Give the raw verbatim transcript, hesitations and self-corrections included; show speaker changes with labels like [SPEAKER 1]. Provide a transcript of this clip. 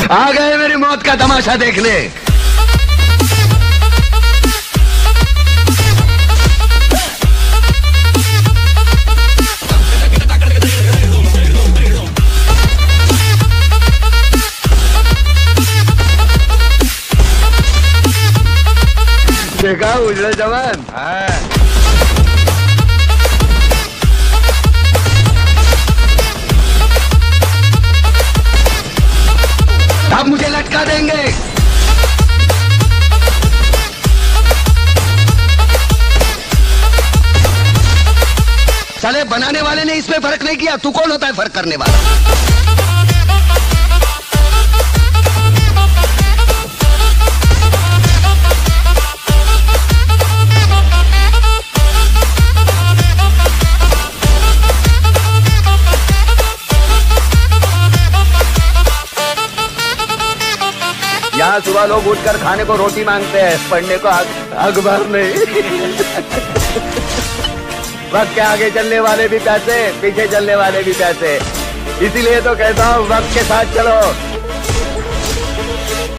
[SPEAKER 1] आ गए मेरी मौत का तमाशा देखने। देखा उजड़ा जवान। हाँ। अब मुझे लटका देंगे। साले बनाने वाले ने इसमें फर्क नहीं किया, तू कौन होता है फर्क करने वाला? यहाँ सुबह लोग उठकर खाने को रोटी मांगते हैं, पढ़ने को अखबार नहीं। वक्त के आगे चलने वाले भी प्यासे, पीछे चलने वाले भी प्यासे। इसीलिए तो कहता हूँ वक्त के साथ चलो।